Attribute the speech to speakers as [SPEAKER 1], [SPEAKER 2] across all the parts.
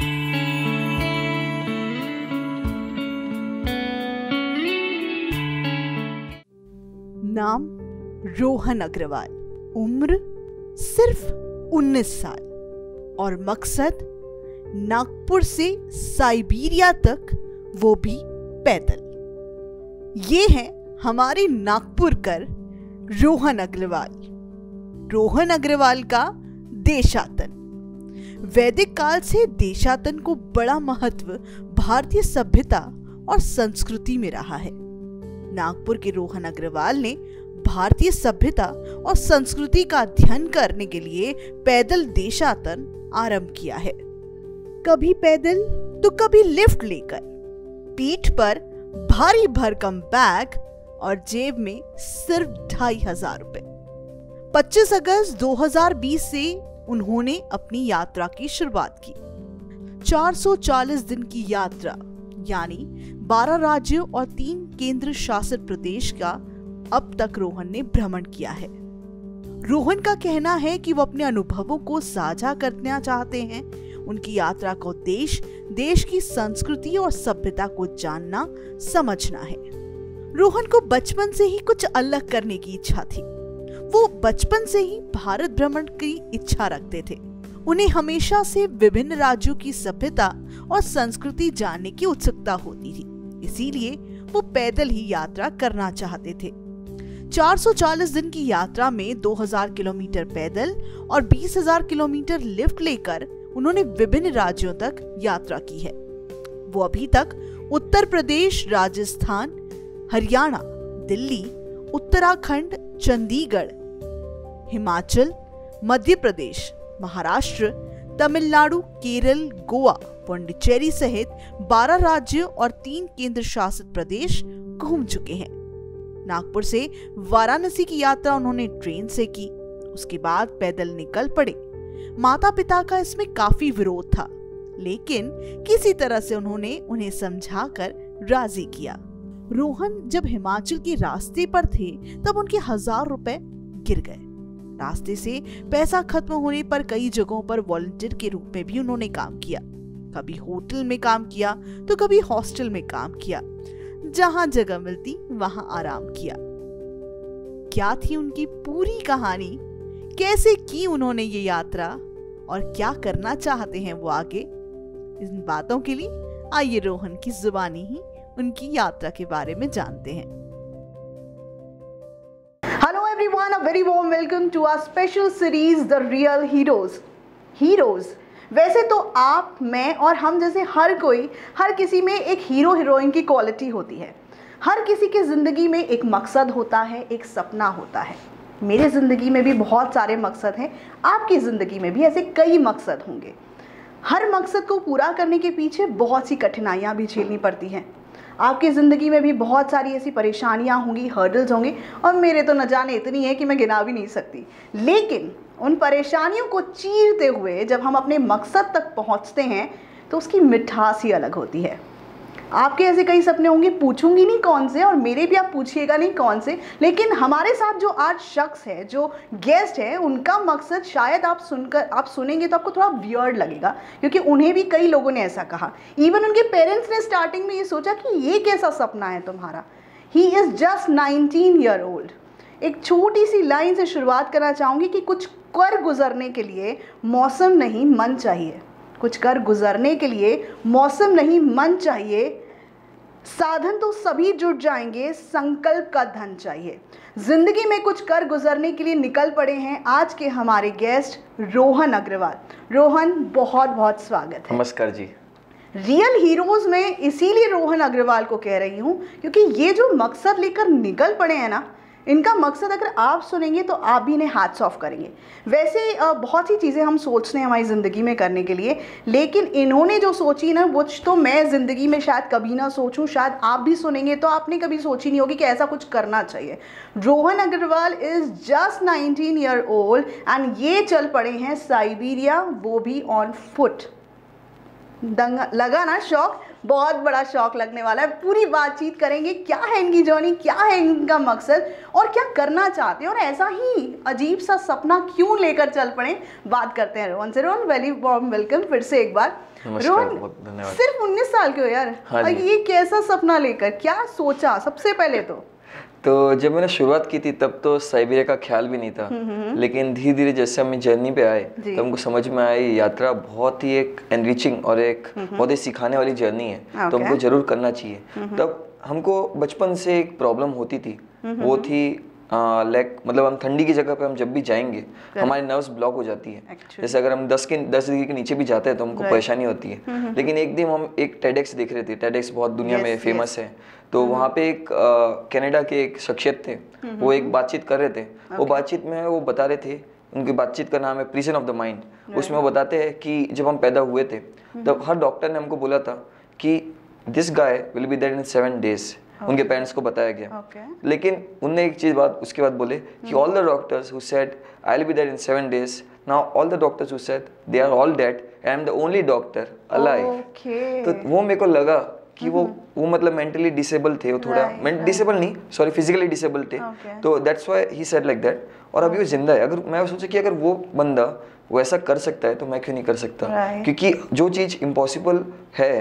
[SPEAKER 1] नाम रोहन अग्रवाल, उम्र सिर्फ 19 साल और मकसद नागपुर से साइबेरिया तक, वो भी पैदल। ये है हमारे नागपुर कर रोहन अग्रवाल। रोहन अग्रवाल का देशाटन। वैदिक काल से देशाटन को बड़ा महत्व भारतीय सभ्यता और संस्कृति में रहा है। नागपुर के रोहन अग्रवाल ने भारतीय सभ्यता और संस्कृति का अध्ययन करने के लिए पैदल देशाटन आरंभ किया है। कभी पैदल तो कभी लिफ्ट लेकर, पीठ पर भारी भरकम बैग और जेब में सिर्फ 2500 रुपए। 25 अगस्त 2020 से उन्होंने अपनी यात्रा की शुरुआत की। 440 दिन की यात्रा यानी 12 राज्यों और 3 केंद्र शासित प्रदेश का अब तक रोहन ने भ्रमण किया है। रोहन का कहना है कि वो अपने अनुभवों को साझा करना चाहते हैं। उनकी यात्रा का उद्देश्य देश की संस्कृति और सभ्यता को जानना, समझना है। रोहन को बचपन से ही कुछ अलग करने की इच्छा थी। वो बचपन से ही भारत भ्रमण की इच्छा रखते थे। उन्हें हमेशा से विभिन्न राज्यों की सभ्यता और संस्कृति जानने की उत्सुकता होती थी, इसीलिए वो पैदल ही यात्रा करना चाहते थे। 440 दिन की यात्रा में 2000 किलोमीटर पैदल और 20,000 किलोमीटर लिफ्ट लेकर उन्होंने विभिन्न राज्यों तक यात्रा की है। वो अभी तक उत्तर प्रदेश, राजस्थान, हरियाणा, दिल्ली, उत्तराखंड, चंडीगढ़, हिमाचल, मध्य प्रदेश, महाराष्ट्र, तमिलनाडु, केरल, गोवा, पुडुचेरी सहित 12 राज्यों और 3 केंद्र शासित प्रदेश घूम चुके हैं। नागपुर से वाराणसी की यात्रा उन्होंने ट्रेन से की, उसके बाद पैदल निकल पड़े। माता पिता का इसमें काफी विरोध था, लेकिन किसी तरह से उन्होंने उन्हें समझाकर राजी किया। रोहन जब हिमाचल के रास्ते पर थे तब उनके 1000 रुपए गिर गए। रास्ते से पैसा खत्म होने पर कई जगहों पर वॉलंटियर के रूप में भी उन्होंने काम किया। कभी होटल में काम किया तो कभी हॉस्टल में काम किया। जहां जगह मिलती वहां आराम किया। क्या थी उनकी पूरी कहानी, कैसे की उन्होंने ये यात्रा और क्या करना चाहते हैं वो आगे, इन बातों के लिए आइए रोहन की जुबानी ही उनकी यात्रा के बारे में जानते हैं।
[SPEAKER 2] Hello everyone, a very warm welcome to our special series The Real Heroes. Heroes वैसे तो आप, मैं और हम जैसे हर कोई, हर किसी में एक हीरो हीरोइन की क्वालिटी होती है। हर किसी की ज़िंदगी में एक मकसद होता है, एक सपना होता है। मेरे ज़िंदगी में भी बहुत सारे मकसद हैं, आपकी ज़िंदगी में भी ऐसे कई मकसद होंगे। हर मकसद को पूरा करने के पीछे बहुत सी कठिनाइयाँ भी झेलनी पड़ती हैं। आपकी ज़िंदगी में भी बहुत सारी ऐसी परेशानियाँ होंगी, हर्डल्स होंगे, और मेरे तो न जाने इतनी है कि मैं गिना भी नहीं सकती। लेकिन उन परेशानियों को चीरते हुए जब हम अपने मकसद तक पहुँचते हैं तो उसकी मिठास ही अलग होती है। आपके ऐसे कई सपने होंगे, पूछूंगी नहीं कौन से, और मेरे भी आप पूछिएगा नहीं कौन से, लेकिन हमारे साथ जो आज शख्स है, जो गेस्ट है, उनका मकसद शायद आप सुनेंगे तो आपको थोड़ा वियर्ड लगेगा, क्योंकि उन्हें भी कई लोगों ने ऐसा कहा। इवन उनके पेरेंट्स ने स्टार्टिंग में ये सोचा कि ये कैसा सपना है तुम्हारा। He is just 19 year old. एक छोटी सी लाइन से शुरुआत करना चाहूँगी कि कुछ कर गुजरने के लिए मौसम नहीं मन चाहिए। कुछ कर गुजरने के लिए मौसम नहीं मन चाहिए, साधन तो सभी जुट जाएंगे, संकल्प का धन चाहिए। जिंदगी में कुछ कर गुजरने के लिए निकल पड़े हैं आज के हमारे गेस्ट रोहन अग्रवाल। रोहन, बहुत बहुत स्वागत है।
[SPEAKER 3] नमस्कार जी।
[SPEAKER 2] रियल हीरोज में इसीलिए रोहन अग्रवाल को कह रही हूँ क्योंकि ये जो मकसद लेकर निकल पड़े हैं ना, इनका मकसद अगर आप सुनेंगे तो आप भी इन्हें हैट्स ऑफ करेंगे। वैसे बहुत सी चीज़ें हम सोचते हैं हमारी ज़िंदगी में करने के लिए, लेकिन इन्होंने जो सोची ना, वो तो मैं ज़िंदगी में शायद कभी ना सोचूं। शायद आप भी सुनेंगे तो आपने कभी सोची नहीं होगी कि ऐसा कुछ करना चाहिए। Rohan Agarwal is just 19 year old and ये चल पड़े हैं साइबेरिया, वो भी ऑन फुट। लगा ना शौक? बहुत बड़ा शौक लगने वाला है। पूरी बातचीत करेंगे, क्या है इनकी जर्नी, क्या है इनका मकसद और क्या करना चाहते हैं और ऐसा ही अजीब सा सपना क्यों लेकर चल पड़े। बात करते हैं रोहन से। रोहन, वेरी वार्म वेलकम फिर से एक बार। रोहन, सिर्फ 19 साल के हो यार।
[SPEAKER 3] हाँ,
[SPEAKER 2] ये कैसा सपना लेकर, क्या सोचा सबसे पहले?
[SPEAKER 3] तो जब मैंने शुरुआत की थी तब तो साइबेरिया का ख्याल भी नहीं था, लेकिन धीरे धीरे जैसे हम जर्नी पे आए तब हमको समझ में आई यात्रा बहुत ही एक एनरिचिंग और एक बहुत ही सिखाने वाली जर्नी है, तो हमको जरूर करना चाहिए। तब हमको बचपन से एक प्रॉब्लम होती थी, वो थी लाइक मतलब हम ठंडी की जगह पे हम जब भी जाएंगे हमारी नर्व्स ब्लॉक हो जाती है। जैसे अगर हम 10 डिग्री के नीचे भी जाते हैं तो हमको परेशानी होती है। लेकिन एक दिन हम एक टेडेक्स देख रहे थे, टेडेक्स बहुत दुनिया में फेमस है, तो वहाँ पे एक कनाडा के एक शख्सियत थे, वो एक बातचीत कर रहे थे। वो बातचीत में वो बता रहे थे, उनकी बातचीत का नाम है प्रिजन ऑफ द माइंड। उसमें वो बताते हैं कि जब हम पैदा हुए थे तब हर डॉक्टर ने हमको बोला था कि this guy will be there in 7 days। उनके पेरेंट्स को बताया गया। लेकिन उनने एक चीज बात उसके बाद बोले कि all the doctors who said I will be there in 7 days, now all the doctors who said they are all dead and I am the only doctor alive. तो वो मेरे को लगा कि वो मतलब मेंटली डिसेबल थे, वो थोड़ा डिसेबल नहीं, सॉरी फिजिकली डिसेबल थे, तो that's why he said like that. और अभी वो जिंदा है। अगर मैं सोचा कि अगर वो बंदा वो ऐसा कर सकता है तो मैं क्यों नहीं कर सकता, क्योंकि जो चीज इम्पॉसिबल है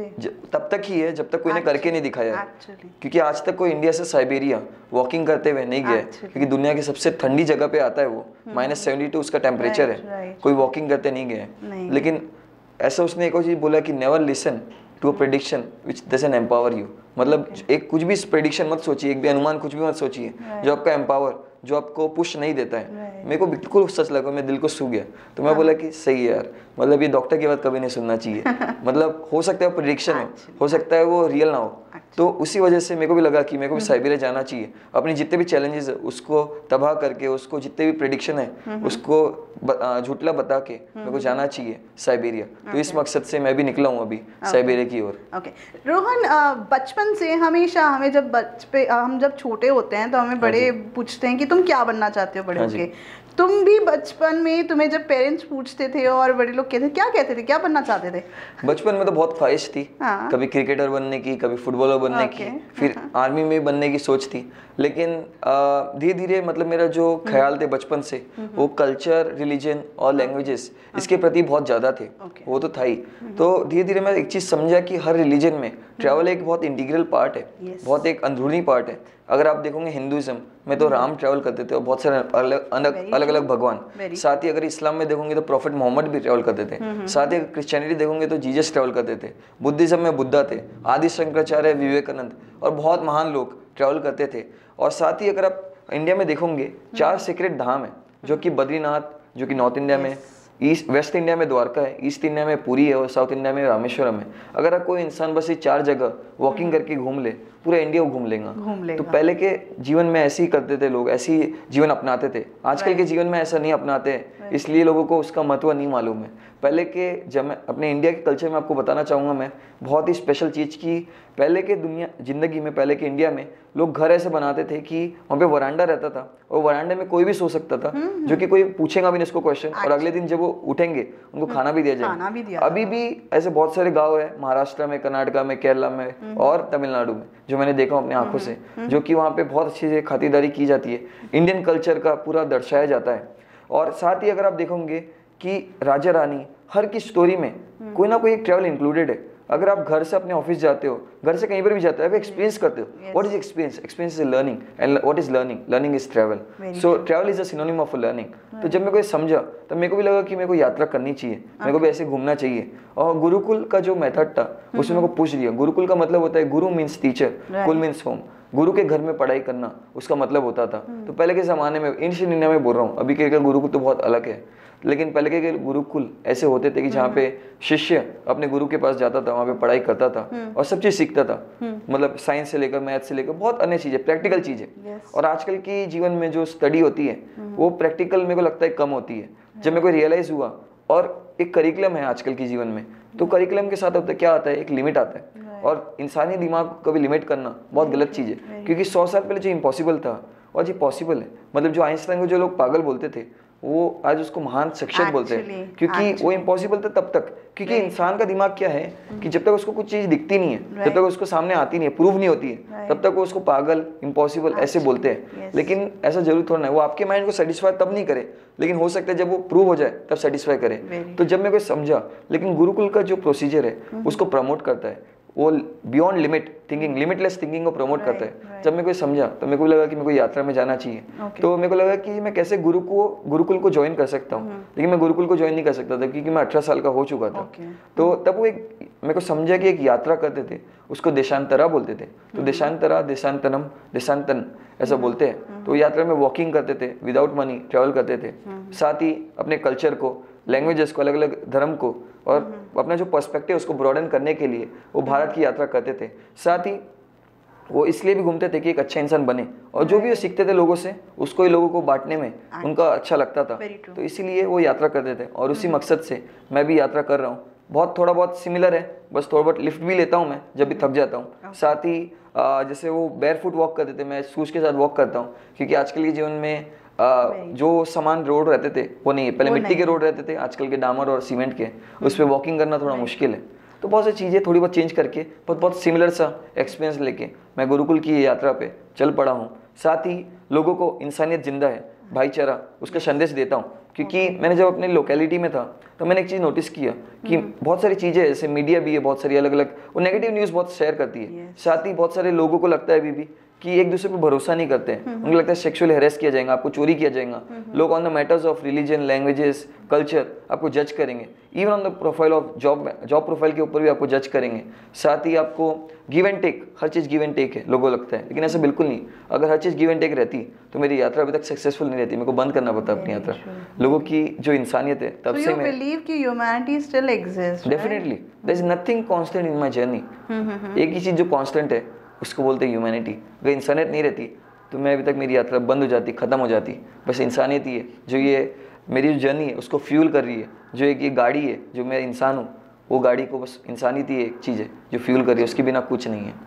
[SPEAKER 3] तब तक ही है जब तक कोई ने करके नहीं दिखाया। क्योंकि आज तक कोई इंडिया से साइबेरिया वॉकिंग करते हुए नहीं गया, क्योंकि दुनिया की सबसे ठंडी जगह पे आता है वो, -72 उसका टेम्परेचर है, कोई वॉकिंग करते नहीं गया। लेकिन ऐसा उसने एक और चीज बोला कि never listen to a prediction which doesn't empower you. मतलब एक कुछ भी प्रेडिक्शन मत सोचिए, एक भी अनुमान कुछ भी मत सोचिए जो आपका एम्पावर, जो आपको पुश नहीं देता है। मेरे को बिल्कुल सच लगा, मैं दिल को छू गया। तो मैं बोला कि सही है यार, मतलब ये डॉक्टर की बात कभी नहीं सुनना चाहिए। मतलब हो सकता है वो प्रेडिक्शन हो सकता है वो रियल ना हो। तो उसी वजह से मेरे को भी लगा कि मेरे को भी साइबेरिया जाना चाहिए। अपने जितने भी चैलेंजेस है उसको तबाह करके, उसको जितने भी प्रेडिक्शन है उसको झूठला बता के मेरे को जाना चाहिए साइबेरिया। तो इस मकसद से मैं भी निकला हूँ अभी साइबेरिया की ओर।
[SPEAKER 2] रोहन, बचपन से हमेशा हमें हम जब छोटे होते हैं तो हमें बड़े पूछते हैं कि तुम क्या बनना चाहते हो बड़े होके। तुम भी बचपन में, तुम्हें जब पेरेंट्स पूछते थे और बड़े लोग कहते क्या कहते थे, क्या बनना चाहते थे?
[SPEAKER 3] बचपन में तो बहुत ख्वाहिश थी, कभी क्रिकेटर बनने की, कभी फुटबॉलर बनने की, फिर आर्मी में बनने की सोच थी। लेकिन धीरे धीरे मतलब मेरा जो ख्याल थे बचपन से वो कल्चर, रिलीजन और लैंग्वेजेस इसके प्रति बहुत ज़्यादा थे, वो तो था ही। तो धीरे धीरे मैं एक चीज़ समझा कि हर रिलीजन में ट्रैवल एक बहुत इंटीग्रल पार्ट है, बहुत एक अंदरूनी पार्ट है। अगर आप देखोगे हिंदुइज्म में तो राम ट्रैवल करते थे और बहुत सारे अलग अलग भगवान। साथ ही अगर इस्लाम में देखोगे तो प्रॉफिट मोहम्मद भी ट्रैवल करते थे। साथ ही अगर क्रिश्चियनिटी देखोगे तो जीसस ट्रैवल करते थे। बुद्धिज्म में बुद्धा थे, आदि शंकराचार्य, विवेकानंद और बहुत महान लोग ट्रैवल करते थे। और साथ ही अगर आप इंडिया में देखोगे 4 सीक्रेट धाम है, जो कि बद्रीनाथ, जो कि नॉर्थ इंडिया में, वेस्ट इंडिया में द्वारका है, ईस्ट इंडिया में पुरी है और साउथ इंडिया में रामेश्वरम है। अगर कोई इंसान बस ये 4 जगह वॉकिंग करके घूम ले, पूरा इंडिया घूम लेगा। तो पहले के जीवन में ऐसे ही करते थे लोग, ऐसे ही जीवन अपनाते थे। आजकल के जीवन में ऐसा नहीं अपनाते, इसलिए लोगों को उसका महत्व नहीं मालूम है। पहले के, जब मैं अपने इंडिया के कल्चर में आपको बताना चाहूँगा मैं बहुत ही स्पेशल चीज़ की, पहले के दुनिया जिंदगी में, पहले के इंडिया में लोग घर ऐसे बनाते थे कि वहाँ पे वरांडा रहता था और वरांडे में कोई भी सो सकता था, जो कि कोई पूछेगा भी नहीं उसको क्वेश्चन, और अगले दिन जब वो उठेंगे उनको खाना भी दिया जाएगा। अभी भी ऐसे बहुत सारे गाँव है महाराष्ट्र में, कर्नाटका में, केरला में और तमिलनाडु में, जो मैंने देखा हूँ अपनी आंखों से, जो कि वहाँ पे बहुत अच्छी से खातिरदारी की जाती है, इंडियन कल्चर का पूरा दर्शाया जाता है। और साथ ही अगर आप देखोगे कि राजा रानी हर की स्टोरी में कोई ना कोई एक ट्रैवल इंक्लूडेड है। अगर आप घर से अपने ऑफिस जाते हो, घर से कहीं पर भी जाते हो, आप एक्सपीरियंस करते हो। What is experience? Experience is learning, and what is learning? Learning is travel. So travel is a synonym of learning. तो जब मेरे को ये समझा तब मेरे को भी लगा कि मेरे को यात्रा करनी चाहिए, मेरे को भी ऐसे घूमना चाहिए। और गुरुकुल का जो मेथड था उसमें मेरे को पूछ लिया। गुरुकुल का मतलब होता है, guru means teacher, kul means home. गुरु के घर में पढ़ाई करना उसका मतलब होता था। तो पहले के ज़माने में, एंशिएंट इंडिया में बोल रहा हूँ, अभी के गुरुकुल तो बहुत अलग है, लेकिन पहले के गुरुकुल ऐसे होते थे कि जहाँ पे शिष्य अपने गुरु के पास जाता था, वहाँ पे पढ़ाई करता था और सब चीज़ सीखता था। मतलब साइंस से लेकर मैथ से लेकर बहुत अन्य चीज़ें, प्रैक्टिकल चीज़ें। और आजकल की जीवन में जो स्टडी होती है वो प्रैक्टिकल मेरे को लगता है कम होती है। जब मेरे को रियलाइज़ हुआ, और एक करिकुलम है आजकल की जीवन में, तो करिकुलम के साथ होता है क्या आता है, एक लिमिट आता है। और इंसानी दिमाग को कभी लिमिट करना बहुत गलत चीज़ है, क्योंकि 100 साल पहले जो इम्पॉसिबल था और जो पॉसिबल है, मतलब जो आइंस्टाइन को जो लोग पागल बोलते थे वो आज उसको महान शख्सियत बोलते हैं, क्योंकि वो इम्पॉसिबल था तब तक, क्योंकि इंसान का दिमाग क्या है कि जब तक उसको कुछ चीज दिखती नहीं है, जब तक उसको सामने आती नहीं है, प्रूव नहीं होती है, तब तक वो उसको पागल, इम्पॉसिबल ऐसे बोलते हैं। लेकिन ऐसा जरूर थोड़ा है, वो आपके माइंड को सेटिस्फाई तब नहीं करे, लेकिन हो सकता है जब वो प्रूव हो जाए तब सेटिस्फाई करे। तो जब मैं कोई समझा, लेकिन गुरुकुल का जो प्रोसीजर है उसको प्रमोट करता है, वो beyond limit thinking, limitless thinking को प्रमोट करता है। जब मैं कोई समझा तो मेरे को लगा कि मेरे को यात्रा में जाना चाहिए। तो मेरे को लगा कि मैं कैसे गुरुकुल को ज्वाइन कर सकता हूँ, लेकिन मैं गुरुकुल को ज्वाइन नहीं कर सकता था क्योंकि मैं 18 साल का हो चुका था। तो तब वो एक मेरे को समझा कि एक यात्रा करते थे, उसको देशांतरा बोलते थे। तो देशांतरा, देशांतरम, देशांतन ऐसा बोलते हैं। तो यात्रा में वॉकिंग करते थे, विदाउट मनी ट्रैवल करते थे, साथ ही अपने कल्चर को, लैंग्वेजेस को, अलग अलग धर्म को और अपना जो पर्सपेक्टिव उसको ब्रॉडन करने के लिए वो भारत की यात्रा करते थे। साथ ही वो इसलिए भी घूमते थे कि एक अच्छा इंसान बने, और जो भी वो सीखते थे लोगों से उसको ही लोगों को बांटने में उनका अच्छा लगता था। तो इसीलिए वो यात्रा करते थे, और उसी मकसद से मैं भी यात्रा कर रहा हूँ। बहुत थोड़ा बहुत सिमिलर है, बस थोड़ा बहुत लिफ्ट भी लेता हूँ मैं जब भी थक जाता हूँ। साथ ही जैसे वो बैरफुट वॉक करते थे, मैं शूज के साथ वॉक करता हूँ, क्योंकि आजकल के जीवन में जो सामान रोड रहते थे वो नहीं है। पहले मिट्टी के रोड रहते थे, आजकल के डामर और सीमेंट के, उस पर वॉकिंग करना थोड़ा मुश्किल है। तो बहुत सी चीज़ें थोड़ी बहुत चेंज करके बहुत सिमिलर सा एक्सपीरियंस लेके मैं गुरुकुल की यात्रा पे चल पड़ा हूँ। साथ ही लोगों को इंसानियत जिंदा है, भाईचारा, उसका संदेश देता हूँ। क्योंकि मैंने जब अपने लोकेलिटी में था तो मैंने एक चीज़ नोटिस किया कि बहुत सारी चीज़ें, जैसे मीडिया भी है, बहुत सारी अलग अलग वो नेगेटिव न्यूज़ बहुत शेयर करती है। साथ ही बहुत सारे लोगों को लगता है अभी भी कि एक दूसरे पर भरोसा नहीं करते हैं। उनको लगता है सेक्सुअली हैरेस किया जाएगा, आपको चोरी किया जाएगा। लोग on the matters of religion, languages, culture आपको जज करेंगे। Even on the profile of job profile के ऊपर भी आपको जज करेंगे। साथ ही आपको गिव एंड टेक, हर चीज़ गिव एंड टेक है लोगों को लगता है, लेकिन ऐसा बिल्कुल नहीं। अगर हर चीज़ गिव एंड टेक रहती तो मेरी यात्रा अभी तक सक्सेसफुल नहीं रहती। मेरे को बंद करना पड़ता अपनी यात्रा। लोगों की जो इंसानियत है, तब से मैं
[SPEAKER 2] बिलीव कि humanity still exist.
[SPEAKER 3] Definitely there is nothing constant in my journey. एक ही चीज़ जो कांस्टेंट है उसको बोलते हैं ह्यूमैनिटी। अगर इंसानियत नहीं रहती तो मैं अभी तक मेरी यात्रा बंद हो जाती, ख़त्म हो जाती। बस इंसानियत ही है जो ये मेरी जो जर्नी है उसको फ्यूल कर रही है। जो एक ये गाड़ी है, जो मैं इंसान हूँ, वो गाड़ी को बस इंसानियत ही एक चीज़ है जो फ्यूल कर रही है, उसके बिना कुछ नहीं है।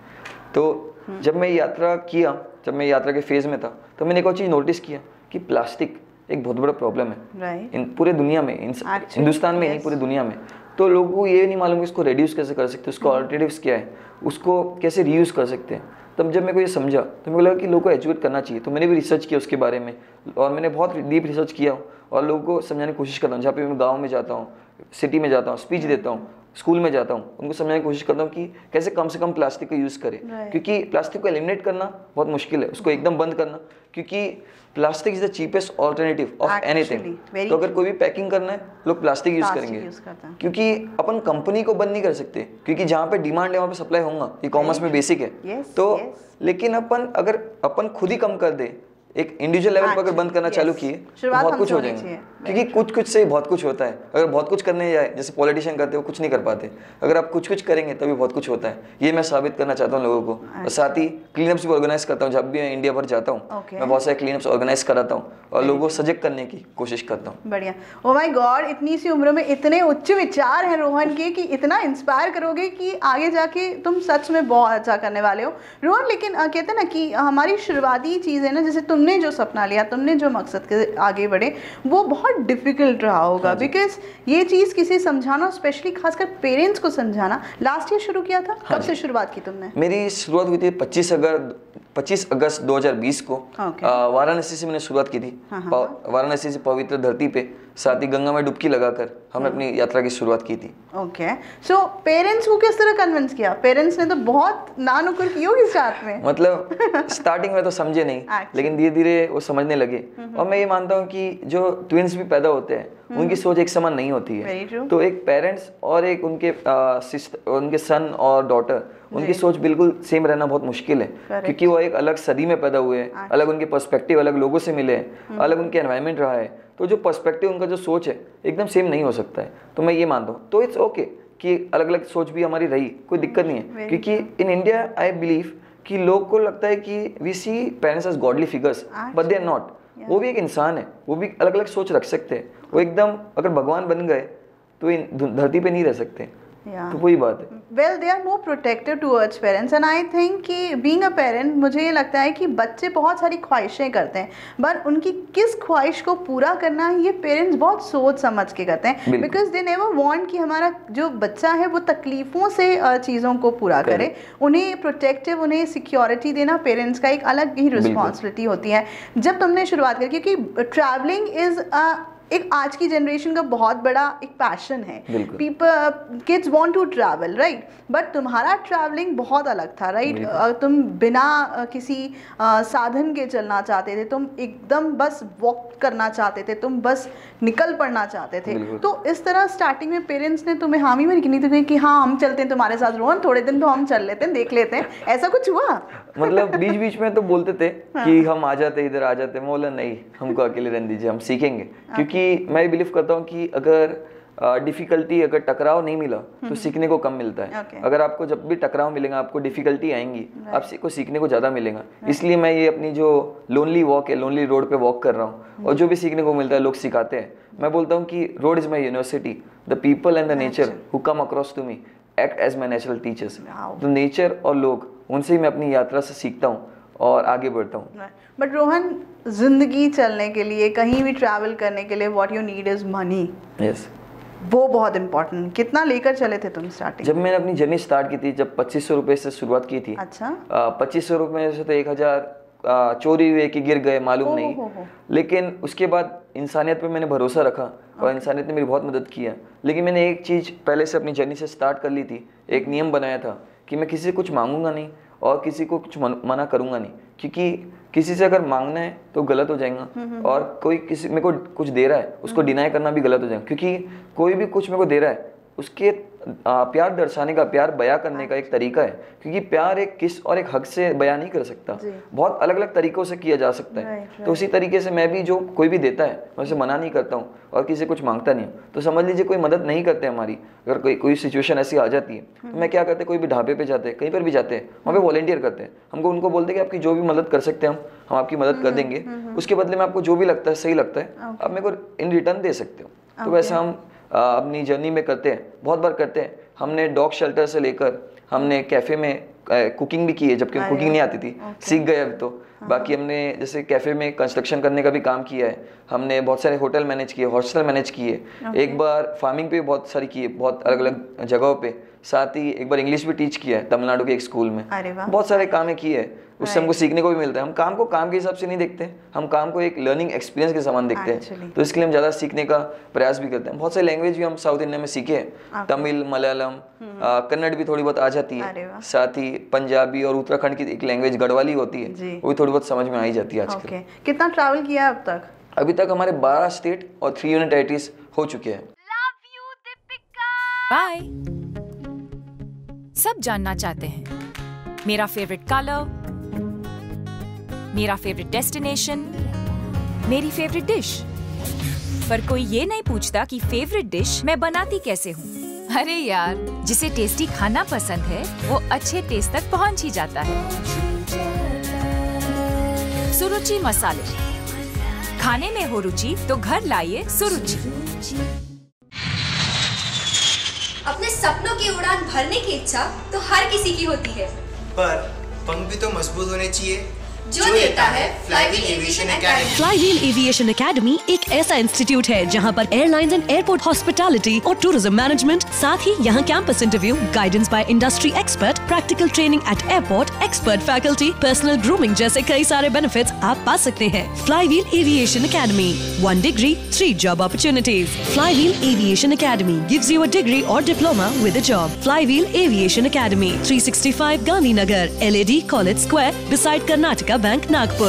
[SPEAKER 3] तो जब मैं यात्रा किया, जब मैं यात्रा के फेज़ में था, तो मैंने एक और चीज़ नोटिस किया कि प्लास्टिक एक बहुत बड़ा प्रॉब्लम है पूरे दुनिया में, हिंदुस्तान में नहीं, पूरे दुनिया में। तो लोगों को ये नहीं मालूम कि इसको रिड्यूस कैसे कर सकते हैं, उसको ऑल्टरनेटिव्स क्या है, उसको कैसे रीयूज़ कर सकते हैं। तब जब मेरे को ये समझा तो मेरे को लगा कि लोगों को एजुकेट करना चाहिए। तो मैंने भी रिसर्च किया उसके बारे में, और मैंने बहुत डीप रिसर्च किया और लोगों को समझाने की कोशिश करता हूँ। जहाँ पे मैं गाँव में जाता हूँ, सिटी में जाता हूँ, स्पीच देता हूँ, स्कूल में जाता हूँ, उनको समझाने की कोशिश करता हूँ कि कैसे कम से कम प्लास्टिक का यूज़ करें। क्योंकि प्लास्टिक को एलिमिनेट करना बहुत मुश्किल है, उसको एकदम बंद करना, क्योंकि plastic is the cheapest alternative of anything. तो अगर कोई भी पैकिंग करना है, लोग प्लास्टिक यूज करेंगे, क्योंकि अपन कंपनी को बंद नहीं कर सकते, क्योंकि जहाँ पे डिमांड है वहाँ पे सप्लाई होगा। ई कॉमर्स में बेसिक है। तो लेकिन अगर अपन खुद ही कम कर दे, एक इंडिविजुअल लेवल पर अगर बंद करना चालू किए तो बहुत कुछ हो जाएंगे। क्योंकि कुछ कुछ से बहुत कुछ होता है। अगर बहुत कुछ करने जाए, जैसे पॉलिटिशियन करते हैं, वो कुछ नहीं कर पाते। अगर आप कुछ कुछ करेंगे तभी बहुत कुछ होता है। ये मैं साबित करना चाहता हूँ लोगों को। और साथ ही क्लीनअप्स भी ऑर्गेनाइज करता हूँ। जब भी मैं इंडिया भर जाता हूँ, मैं बहुत सारे क्लीनअप्स ऑर्गेनाइज कराता हूँ और लोगों को सजग करने की कोशिश करता हूँ।
[SPEAKER 2] बढ़िया। ओ माय गॉड, इतनी सी उम्र में इतने उच्च विचार हैं रोहन के कि इतना इंस्पायर करोगे कि आगे जाके तुम सच में बहुत अच्छा करने वाले हो रोहन। लेकिन कहते हैं ना कि हमारी शुरुआती चीज़ है ना, जैसे तुमने जो सपना लिया, तुमने जो मकसद के आगे बढ़े, वो बहुत डिफिकल्ट रहा होगा। बिकॉज ये चीज़ किसी समझाना, स्पेशली खासकर पेरेंट्स को समझाना। लास्ट ईयर शुरू किया था, कब से शुरुआत की तुमने?
[SPEAKER 3] मेरी शुरुआत हुई थी 25 अगस्त 2020 को। वाराणसी से मैंने शुरुआत की थी। वाराणसी से पवित्र धरती पे, साथ ही गंगा में डुबकी लगाकर हमने अपनी यात्रा की शुरुआत की थी।
[SPEAKER 2] ओके, सो पेरेंट्स को किस तरह कन्विंस किया? पेरेंट्स ने तो बहुत नानुकुर की होगी स्टार्ट में।
[SPEAKER 3] मतलब स्टार्टिंग में तो समझे नहीं, लेकिन धीरे धीरे वो समझने लगे। और मैं ये मानता हूँ कि जो ट्विंस भी पैदा होते हैं उनकी सोच एक समान नहीं होती है। तो एक पेरेंट्स और एक उनके सन और डॉटर, उनकी सोच बिल्कुल सेम रहना बहुत मुश्किल है। क्योंकि वो एक अलग सदी में पैदा हुए हैं, अलग उनके पर्सपेक्टिव, अलग लोगों से मिले हैं, अलग उनके एनवायरनमेंट रहा है। तो जो पर्सपेक्टिव, उनका जो सोच है, एकदम सेम नहीं हो सकता है। तो मैं ये मानता हूँ। तो इट्स ओके कि अलग अलग सोच भी हमारी रही, कोई दिक्कत नहीं है। क्योंकि इन इंडिया आई बिलीव कि लोग को लगता है कि we see parents as godly figures, but they are not. वो भी एक इंसान है, वो भी अलग अलग सोच रख सकते हैं। वो एकदम अगर भगवान बन गए तो इन धरती पे नहीं रह सकते। तो वही बात है।
[SPEAKER 2] Well they are more protective towards parents and I think कि बीइंग अ पेरेंट मुझे ये लगता है कि बच्चे बहुत सारी ख्वाहिशें करते हैं, बट उनकी किस ख्वाहिश को पूरा करना है ये पेरेंट्स बहुत सोच समझ के करते हैं, बिकॉज दे नेवर वांट कि हमारा जो बच्चा है वो तकलीफ़ों से चीज़ों को पूरा करे। उन्हें प्रोटेक्टिव, उन्हें सिक्योरिटी देना पेरेंट्स का एक अलग ही रिस्पॉन्सिबिलिटी होती है। जब तुमने शुरुआत करी, क्योंकि ट्रैवलिंग इज़ एक आज की जनरेशन का बहुत बड़ा एक पैशन है, people kids want to travel, right, but तुम्हारा ट्रैवलिंग बहुत अलग था, राइट? तुम बिना किसी साधन के चलना चाहते थे, तुम एकदम बस वॉक करना चाहते थे, तुम बस निकल पड़ना चाहते थे। तो इस तरह स्टार्टिंग में पेरेंट्स ने तुम्हें हामी भरी की नहीं थी कि हाँ हम चलते हैं तुम्हारे साथ रोहन, थोड़े दिन तो हम चल लेते हैं, देख लेते हैं, ऐसा कुछ हुआ?
[SPEAKER 3] मतलब बीच बीच में तो बोलते थे कि हम आ जाते, इधर आ जाते, मैं बोला नहीं, हमको अकेले रहने दीजिए, हम सीखेंगे। क्योंकि मैं बिलीव करता हूँ कि अगर डिफिकल्टी, अगर टकराव नहीं मिला तो सीखने को कम मिलता है। अगर आपको जब भी टकराव मिलेगा, आपको डिफिकल्टी आएंगी, आपको सीखने को ज़्यादा मिलेगा। इसलिए मैं ये अपनी जो लोनली वॉक है, लोनली रोड पे वॉक कर रहा हूँ, और जो भी सीखने को मिलता है लोग सिखाते हैं। मैं बोलता हूँ कि road is my university, the people and the nature who come across to me act as my natural teachers. तो नेचर और लोग, उनसे ही मैं अपनी यात्रा से सीखता हूँ और आगे बढ़ता हूँ।
[SPEAKER 2] बट रोहन, जिंदगी चलने के लिए, कहीं भी ट्रैवल करने के लिए what you need is money.
[SPEAKER 3] Yes,
[SPEAKER 2] वो बहुत इंपॉर्टेंट। कितना लेकर चले थे तुम स्टार्टिंग?
[SPEAKER 3] जब मैंने अपनी जर्नी स्टार्ट की थी, जब 2500 रुपये से शुरुआत की थी।
[SPEAKER 2] अच्छा।
[SPEAKER 3] 2500 रुपये में से तो 1000 चोरी हुए कि गिर गए, मालूम नहीं। लेकिन उसके बाद इंसानियत पे मैंने भरोसा रखा और इंसानियत ने मेरी बहुत मदद की है। लेकिन मैंने एक चीज़ पहले से अपनी जर्नी से स्टार्ट कर ली थी, एक नियम बनाया था कि मैं किसी से कुछ मांगूंगा नहीं और किसी को कुछ मना करूंगा नहीं, क्योंकि किसी से अगर मांगना है तो गलत हो जाएगा, और कोई किसी मेरे को कुछ दे रहा है उसको डिनाई करना भी गलत हो जाएगा। क्योंकि कोई भी कुछ मेरे को दे रहा है, उसके प्यार दर्शाने का, प्यार बयां करने का एक तरीका है, क्योंकि प्यार एक किस और एक हक से बयां नहीं कर सकता, बहुत अलग अलग तरीकों से किया जा सकता है। तो उसी तरीके से मैं भी, जो कोई भी देता है मैं उसे मना नहीं करता हूँ और किसी से कुछ मांगता नहीं हूँ। तो समझ लीजिए कोई मदद नहीं करते हमारी, अगर कोई सिचुएशन ऐसी आ जाती है तो मैं क्या करते, कोई भी ढाबे पे जाते हैं, कहीं पर भी जाते हैं, वहाँ पे वॉलंटियर करते हैं। हमको उनको बोलते हैं कि आपकी जो भी मदद कर सकते हैं हम आपकी मदद कर देंगे, उसके बदले में आपको जो भी लगता है, सही लगता है, आप मेरे को इन रिटर्न दे सकते हो। तो वैसा हम अपनी जर्नी में करते हैं, बहुत बार करते हैं। हमने डॉग शेल्टर से लेकर हमने कैफ़े में कुकिंग भी की है, जबकि कुकिंग नहीं आती थी, सीख गए अब तो। बाकी हमने जैसे कैफ़े में कंस्ट्रक्शन करने का भी काम किया है, हमने बहुत सारे होटल मैनेज किए, हॉस्टल मैनेज किए, एक बार फार्मिंग पे बहुत सारी की है, बहुत अलग अलग जगहों पे। साथ ही एक बार इंग्लिश भी टीच किया है तमिलनाडु के एक स्कूल में। बहुत सारे काम किए हैं, उससे हमको सीखने को भी मिलता है। हम काम को काम के हिसाब से नहीं देखते, हम काम को एक लर्निंग एक्सपीरियंस के समान देखते हैं। तो इसके लिए हम ज़्यादा सीखने का प्रयास भी करते हैं। बहुत सारी लैंग्वेज भी हम साउथ इंडिया में सीखे हैं, तमिल, मलयालम, कन्नड़ भी थोड़ी बहुत आ जाती है। साथ ही पंजाबी और उत्तराखंड की एक लैंग्वेज गढ़वाली होती है, वो भी थोड़ी बहुत समझ में आ ही जाती है आजकल।
[SPEAKER 2] कितना ट्रैवल किया अब तक?
[SPEAKER 3] अभी तक हमारे 12 स्टेट और 3 यूनियन टेरिटरीज हो चुके हैं।
[SPEAKER 4] बाय। सब जानना चाहते हैं मेरा फेवरेट कलर, मेरा फेवरेट डेस्टिनेशन, मेरी फेवरेट डिश, पर कोई ये नहीं पूछता कि फेवरेट डिश मैं बनाती कैसे हूँ। अरे यार, जिसे टेस्टी खाना पसंद है वो अच्छे टेस्ट तक पहुँच ही जाता है। सुरुचि मसाले, खाने में हो रुचि तो घर लाइए सुरुचि।
[SPEAKER 5] अपने सपनों की उड़ान भरने की इच्छा तो हर किसी की होती है, पर
[SPEAKER 6] पंख भी तो मजबूत होने चाहिए,
[SPEAKER 5] जो देता है Flywheel Aviation Academy.
[SPEAKER 7] Flywheel Aviation Academy एक ऐसा इंस्टीट्यूट है जहां पर एयरलाइंस एंड एयरपोर्ट हॉस्पिटैलिटी और टूरिज्म मैनेजमेंट, साथ ही यहां campus interview, guidance by industry expert, practical training at airport, expert faculty, personal grooming जैसे कई सारे बेनिफिट्स आप पा सकते हैं। Flywheel Aviation Academy, 1 degree 3 job opportunities. Flywheel Aviation Academy gives you a degree or diploma with a job. Flywheel Aviation Academy, 365 Gandhinagar, LAD College Square, beside Karnataka bank, Nagpur.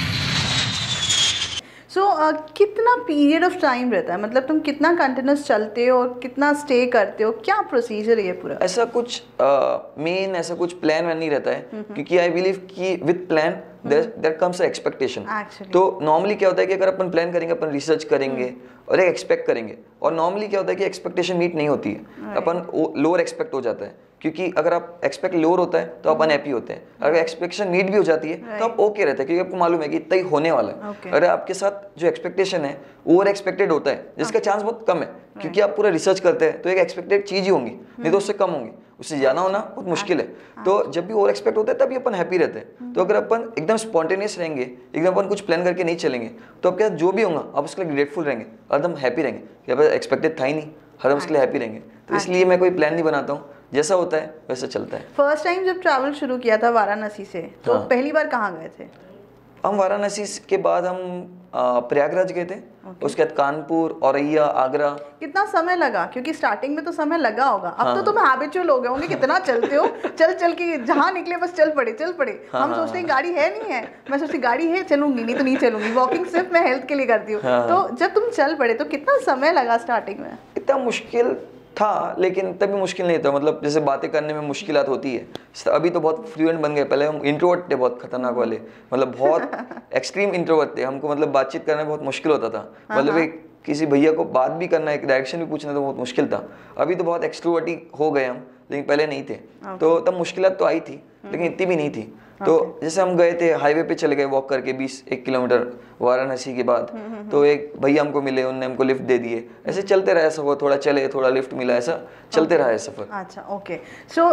[SPEAKER 2] कितना period of time रहता है, मतलब तुम कितना continuous चलते हो और कितना स्टे करते हो, क्या प्रोसीजर है ये पूरा?
[SPEAKER 3] ऐसा कुछ मेन ऐसा कुछ प्लान नहीं रहता है, क्योंकि आई बिलीव कि with plan there comes a expectation. तो नॉर्मली क्या होता है कि अगर अपन प्लान करेंगे, अपन रिसर्च करेंगे और एक एक्सपेक्ट करेंगे, और नॉर्मली क्या होता है कि एक्सपेक्टेशन मीट नहीं होती है, अपन लोअर एक्सपेक्ट हो जाता है, क्योंकि अगर आप एक्सपेक्ट लोअर होता है तो आप अनहैप्पी होते हैं, अगर एक्सपेक्टेशन मीट भी हो जाती है तो आप ओके रहते हैं, क्योंकि आपको मालूम है कि इतना ही होने वाला है। अगर आपके साथ जो एक्सपेक्टेशन है ओवर एक्सपेक्टेड होता है, जिसका चांस बहुत कम है, क्योंकि आप पूरा रिसर्च करते हैं तो एक एक्सपेक्टेड चीज ही होंगी, नहीं तो उससे कम होंगी, उससे ज्यादा होना बहुत मुश्किल है। तो जब भी ओवर एक्सपेक्ट होता है तभी अपन हैप्पी रहते हैं। तो अगर अपन एकदम स्पॉन्टेनियस रहेंगे, एकदम अपन कुछ प्लान करके नहीं चलेंगे, तो आपके साथ जो भी होगा आप उसके लिए ग्रेटफुल रहेंगे, एकदम हैप्पी रहेंगे कि अब एक्सपेक्टेड था ही नहीं, हर उसके लिए हैप्पी रहेंगे। तो इसलिए मैं कोई प्लान नहीं बनाता हूँ, जैसा होता है वैसा चलता है।
[SPEAKER 2] फर्स्ट टाइम जब ट्रैवल शुरू किया था वाराणसी से, तो पहली बार कहाँ गए थे?
[SPEAKER 3] हम वाराणसी के बाद हम प्रयागराज गए थे, उसके बाद कानपुर, औरैया, आगरा।
[SPEAKER 2] कितना समय लगा? क्योंकि स्टार्टिंग में तो समय लगा होगा, अब तो तुम हैबिचुअल हो गए होंगे, कितना चलते हो, चल के जहाँ निकले बस चल पड़े। हम सोचते हैं गाड़ी है नहीं है, मैं सोचती गाड़ी है चलूंगी, नहीं तो नहीं चलूंगी, वॉकिंग सिर्फ मैं हेल्थ के लिए करती हूँ। तो जब तुम चल पड़े तो कितना समय लगा स्टार्टिंग में?
[SPEAKER 3] इतना मुश्किल था, लेकिन तभी मुश्किल नहीं था, मतलब जैसे बातें करने में मुश्किलात होती है, अभी तो बहुत फ्लुएंट बन गए। पहले हम इंट्रोवर्ट थे, बहुत खतरनाक वाले, मतलब बहुत एक्सट्रीम इंट्रोवर्ट थे, हमको मतलब बातचीत करना बहुत मुश्किल होता था, मतलब एक किसी भैया को बात भी करना, एक डायरेक्शन भी पूछना तो बहुत मुश्किल था। अभी तो बहुत एक्सट्रोवर्टी हो गए हम, लेकिन पहले नहीं थे। तो तब मुश्किलात तो आई थी, लेकिन इतनी भी नहीं थी। तो जैसे हम गए थे, हाईवे पे चले गए वॉक करके 21 किलोमीटर वाराणसी के बाद, तो एक भैया हमको मिले, उन्होंने हमको लिफ्ट दे दिए, ऐसे चलते रहे सफर, थोड़ा चले थोड़ा लिफ्ट मिला, ऐसा चलते रहा है सफर।
[SPEAKER 2] अच्छा, ओके। सो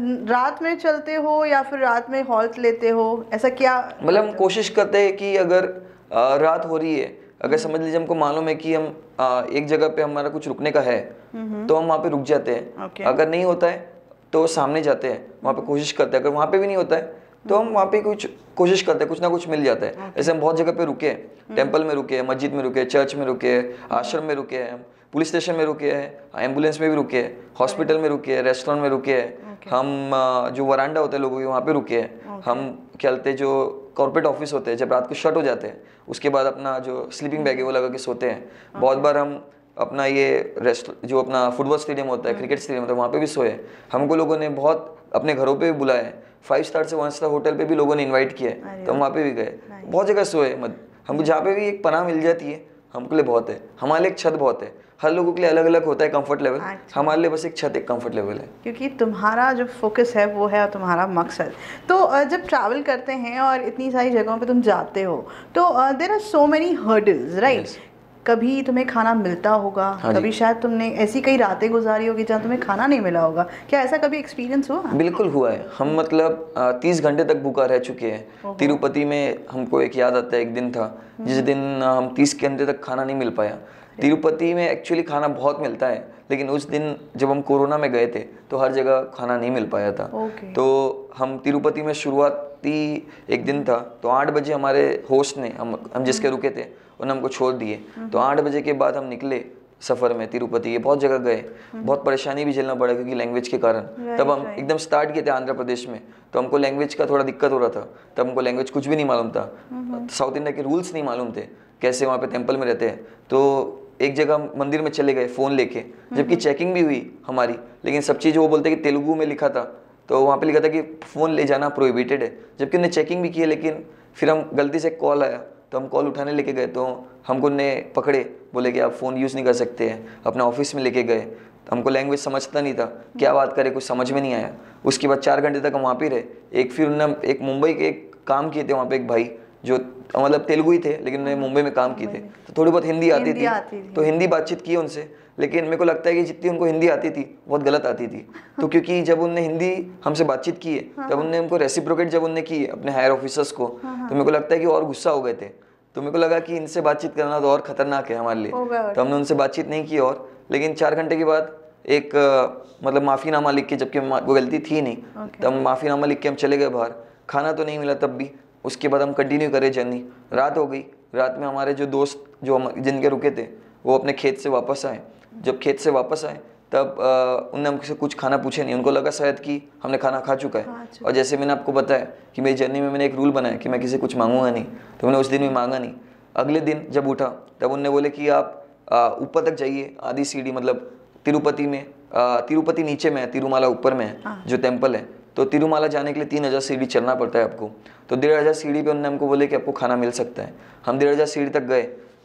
[SPEAKER 2] रात में चलते हो या फिर रात में हॉल्ट लेते हो, ऐसा क्या?
[SPEAKER 3] मतलब हम कोशिश करते हैं कि अगर रात हो रही है, अगर समझ लीजिए हमको मालूम है कि हम एक जगह पे हमारा कुछ रुकने का है, तो हम वहाँ पे रुक जाते हैं। अगर नहीं होता है तो सामने जाते हैं, वहाँ पे कोशिश करते हैं। अगर वहाँ पे भी नहीं होता है तो हम वहाँ पे कुछ कोशिश करते हैं, कुछ ना कुछ मिल जाता है। जैसे हम बहुत जगह पे रुके हैं, टेंपल में रुके हैं, मस्जिद में रुके हैं, चर्च में रुके हैं, आश्रम में रुके हैं, पुलिस स्टेशन में रुके हैं, एम्बुलेंस में भी रुके हैं, हॉस्पिटल में रुके हैं, रेस्टोरेंट में रुके हैं, हम जो वरांडा होते हैं लोगों के वहाँ पे रुके हैं, हम क्या बोलते हैं जो कॉर्पोरेट ऑफिस होते हैं, जब रात को शट हो जाते हैं उसके बाद अपना जो स्लीपिंग बैग है वो लगा के सोते हैं। बहुत बार हम अपना ये जो अपना फुटबॉल स्टेडियम होता है, क्रिकेट स्टेडियम होता है, वहाँ पे भी सोए। हमको लोगों ने बहुत अपने घरों पे भी बुलाया है, 5 स्टार से 1 स्टार होटल पे भी लोगों ने इनवाइट किया है, तो हम वहाँ पे भी गए, बहुत जगह सोए। हमको जहाँ पे भी एक पनाह मिल जाती है हमको लिए बहुत है, हमारे लिए एक छत बहुत है। हर लोगों के लिए अलग अलग होता है कंफर्ट लेवल, हमारे लिए बस एक छत एक कंफर्ट लेवल है,
[SPEAKER 2] क्योंकि तुम्हारा जो फोकस है वो है तुम्हारा मकसद। तो जब ट्रैवल करते हैं और इतनी सारी जगहों पे तुम जाते हो, तो there are so many hurdles, right? कभी तुम्हें खाना मिलता होगा, कभी शायद तुमने ऐसी कई रातें गुजारी होगी जहाँ तुम्हें खाना नहीं मिला होगा, क्या ऐसा कभी एक्सपीरियंस हुआ?
[SPEAKER 3] बिल्कुल हुआ है। हम मतलब 30 घंटे तक भूखा रह चुके हैं। तिरुपति में हमको एक याद आता है, एक दिन था जिस दिन हम 30 घंटे तक खाना नहीं मिल पाया। तिरुपति में एक्चुअली खाना बहुत मिलता है, लेकिन उस दिन जब हम कोरोना में गए थे तो हर जगह खाना नहीं मिल पाया था। तो हम तिरुपति में शुरुआती एक दिन था, तो 8 बजे हमारे होस्ट ने, हम जिसके रुके थे उन्होंने हमको छोड़ दिए। तो 8 बजे के बाद हम निकले सफ़र में तिरुपति के, बहुत जगह गए, बहुत परेशानी भी झेलना पड़ा क्योंकि लैंग्वेज के कारण। तब हम एकदम स्टार्ट किए थे आंध्र प्रदेश में, तो हमको लैंग्वेज का थोड़ा दिक्कत हो रहा था। तब हमको लैंग्वेज कुछ भी नहीं मालूम था, साउथ इंडिया के रूल्स नहीं मालूम थे, कैसे वहाँ पे टेम्पल में रहते हैं। तो एक जगह मंदिर में चले गए फ़ोन लेके, जबकि चेकिंग भी हुई हमारी, लेकिन सब चीज़ वो बोलते कि तेलुगु में लिखा था, तो वहाँ पे लिखा था कि फ़ोन ले जाना प्रोहिबिटेड है, जबकि उन्हें चेकिंग भी की है। लेकिन फिर हम गलती से कॉल आया तो हम कॉल उठाने लेके गए, तो हमको ने पकड़े, बोले कि आप फ़ोन यूज़ नहीं कर सकते हैं, अपने ऑफिस में लेके गए। हमको लैंग्वेज समझता नहीं था, क्या बात करे कुछ समझ में नहीं आया। उसके बाद 4 घंटे तक हम वहाँ पे रहे। फिर उन्होंने एक मुंबई के एक काम किए थे वहाँ पे, एक भाई जो मतलब तेलुगु ही थे लेकिन उन्होंने मुंबई में काम किए थे, तो थोड़ी बहुत हिंदी आती थी, तो हिंदी बातचीत की उनसे। लेकिन मेरे को लगता है कि जितनी उनको हिंदी आती थी बहुत गलत आती थी। तो क्योंकि जब उनने हिंदी हमसे बातचीत की है, तब उनने हमको रेसिप्रोकेट जब उनने की अपने हायर ऑफिसर्स को, तो मेरे को लगता है कि और गुस्सा हो गए थे। तो मेरे को लगा कि इनसे बातचीत करना तो और खतरनाक है हमारे लिए, तो हमने उनसे बातचीत नहीं की। और लेकिन 4 घंटे के बाद एक मतलब माफ़ीनामा लिख के, जबकि वो गलती थी नहीं, तब माफ़ीनामा लिख के हम चले गए बाहर। खाना तो नहीं मिला तब भी। उसके बाद हम कंटिन्यू करे जर्नी। रात हो गई, रात में हमारे जो दोस्त जो हम जिनके रुके थे वो अपने खेत से वापस आए। जब खेत से वापस आए तब उनने हमसे कुछ खाना पूछे नहीं, उनको लगा शायद कि हमने खाना खा चुका है। और जैसे मैंने आपको बताया कि मेरी जर्नी में मैंने एक रूल बनाया कि मैं किसी कुछ मांगूंगा नहीं, तो मैंने उस दिन भी मांगा नहीं। अगले दिन जब उठा तब उनने बोले कि आप ऊपर तक जाइए, आधी सीढ़ी, मतलब तिरुपति में, तिरुपति नीचे में है, तिरुमाला ऊपर में है जो टेम्पल है, तो तिरुमाला जाने के लिए 3000 सीढ़ी चढ़ना पड़ता है आपको। तो 1500 सीढ़ी पे उन्होंने हमको बोले कि आपको खाना मिल सकता है। हम 1500 सीढ़ी तक गए,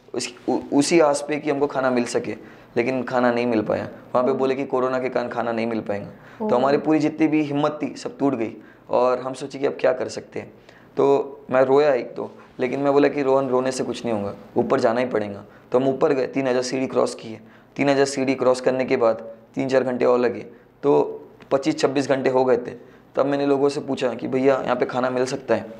[SPEAKER 3] उसी आस पे कि हमको खाना मिल सके, लेकिन खाना नहीं मिल पाया। वहाँ पे बोले कि कोरोना के कारण खाना नहीं मिल पाएगा। तो हमारी पूरी जितनी भी हिम्मत थी सब टूट गई और हम सोचे कि अब क्या कर सकते हैं। तो मैं रोया एक तो, लेकिन मैं बोला कि रोहन रोने से कुछ नहीं होगा, ऊपर जाना ही पड़ेगा। तो हम ऊपर गए, 3000 सीढ़ी क्रॉस किए। 3000 सीढ़ी क्रॉस करने के बाद 3-4 घंटे और लगे, तो 25-26 घंटे हो गए थे। तब मैंने लोगों से पूछा कि भैया यहाँ पे खाना मिल सकता है,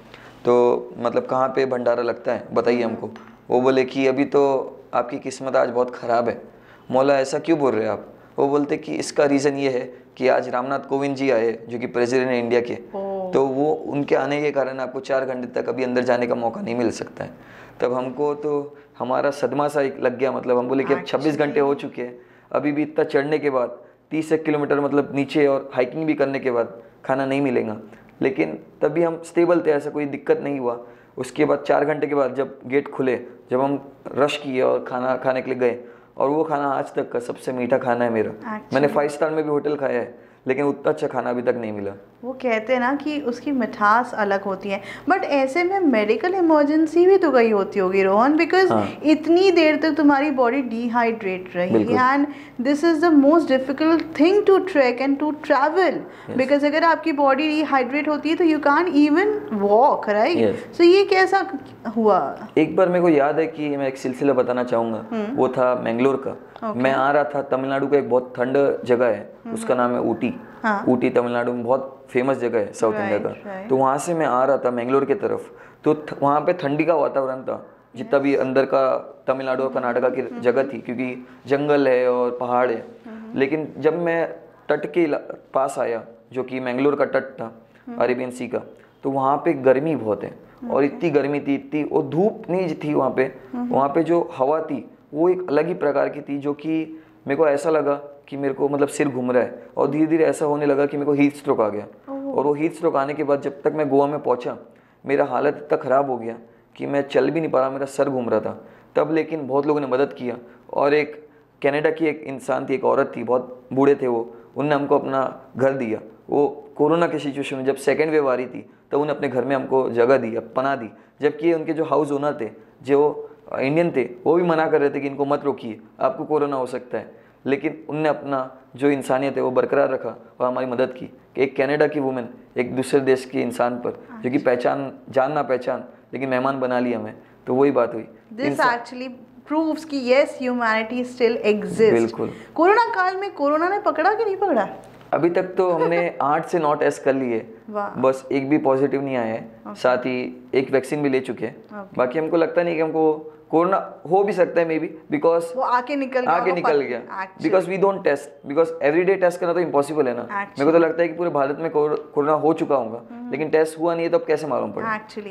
[SPEAKER 3] तो मतलब कहाँ पे भंडारा लगता है बताइए हमको। वो बोले कि अभी तो आपकी किस्मत आज बहुत ख़राब है। मौला ऐसा क्यों बोल रहे हैं आप? वो बोलते कि इसका रीज़न ये है कि आज रामनाथ कोविंद जी आए जो कि प्रेसिडेंट है इंडिया के, तो वो उनके आने के कारण आपको 4 घंटे तक अभी अंदर जाने का मौका नहीं मिल सकता है। तब हमको तो हमारा सदमा सा एक लग गया, मतलब हम बोले कि अब 26 घंटे हो चुके हैं, अभी भी इतना चढ़ने के बाद 30 किलोमीटर मतलब नीचे और हाइकिंग भी करने के बाद खाना नहीं मिलेगा। लेकिन तभी हम स्टेबल थे, ऐसा कोई दिक्कत नहीं हुआ। उसके बाद 4 घंटे के बाद जब गेट खुले, जब हम रश किए और खाना खाने के लिए गए, और वो खाना आज तक का सबसे मीठा खाना है मेरा। मैंने 5 स्टार में भी होटल खाया है, लेकिन उतना अच्छा खाना अभी तक नहीं मिला।
[SPEAKER 2] वो कहते हैं ना कि उसकी मिठास अलग होती है, बट ऐसे में मेडिकल इमरजेंसी भी तो गई होती होगी रोहन, बिकॉज इतनी देर तक तुम्हारी बॉडी डिहाइड्रेट रही, and this is the most difficult thing to trek and to travel, because अगर आपकी बॉडी डिहाइड्रेट होती है तो you can't even walk, right? So ये कैसा हुआ? एक
[SPEAKER 3] बार मेरे को याद है कि मैं एक सिलसिला बताना चाहूँगा, वो था मैंगलोर का। मैं आ रहा था, तमिलनाडु का एक बहुत ठंड जगह है, उसका नाम है ऊटी। ऊटी तमिलनाडु में बहुत फेमस जगह है साउथ इंडिया का। तो वहाँ से मैं आ रहा था मैंगलोर की तरफ, तो वहाँ पे ठंडी का वातावरण था, जितना भी अंदर का तमिलनाडु और कर्नाटका की जगह थी, क्योंकि जंगल है और पहाड़ है। लेकिन जब मैं तट के पास आया, जो कि मैंगलोर का तट था अरेबियन सी का, तो वहाँ पे गर्मी बहुत है, और इतनी गर्मी थी, इतनी, और धूप नहीं थी वहाँ पे। वहाँ पे जो हवा थी वो एक अलग ही प्रकार की थी, जो कि मेरे को ऐसा लगा कि मेरे को मतलब सिर घूम रहा है, और धीरे धीरे ऐसा होने लगा कि मेरे को हीट स्ट्रोक आ गया। और वो हीट स्ट्रोक आने के बाद जब तक मैं गोवा में पहुंचा, मेरा हालत इतना ख़राब हो गया कि मैं चल भी नहीं पा रहा, मेरा सर घूम रहा था। तब लेकिन बहुत लोगों ने मदद किया, और एक कनाडा की एक इंसान थी, एक औरत थी, बहुत बूढ़े थे वो, उनने हमको अपना घर दिया। वो कोरोना के सिचुएशन में जब 2nd वेव आ रही थी, तब उन्होंने अपने घर में हमको जगह दी, पनाह दी। जबकि उनके जो हाउस ओनर थे, जो इंडियन थे, वो भी मना कर रहे थे कि इनको मत रोकिए, आपको कोरोना हो सकता है। लेकिन उनने अपना जो इंसानियत है वो बरकरार रखा और हमारी मदद की। कि एक कनाडा की वुमेन एक दूसरे देश के इंसान पर, जो कि पहचान जान ना पहचान, लेकिन मेहमान बना लिया हमें, तो वही बात हुई।
[SPEAKER 2] दिस एक्चुअली प्रूव्स कि यस, ह्यूमैनिटी स्टिल एग्जिस्ट।
[SPEAKER 3] बिल्कुल।
[SPEAKER 2] कोरोना काल में कोरोना ने पकड़ा कि नहीं पकड़ा?
[SPEAKER 3] अभी तक तो हमने 8 से 9 टेस्ट कर लिए, बस एक भी पॉजिटिव नहीं आया है। साथ ही एक वैक्सीन भी ले चुके हैं। बाकी हमको लगता नहीं कि हमको कोरोना हो भी सकता है, मे बी, बिकॉज
[SPEAKER 2] वो आके निकल
[SPEAKER 3] गया, because we don't test, because everyday test करना तो इम्पॉसिबल है ना। मेरे को तो लगता है कि पूरे भारत में कोरोना हो चुका होगा, लेकिन टेस्ट हुआ नहीं है, तो अब कैसे मालूम पड़े?
[SPEAKER 2] एक्चुअली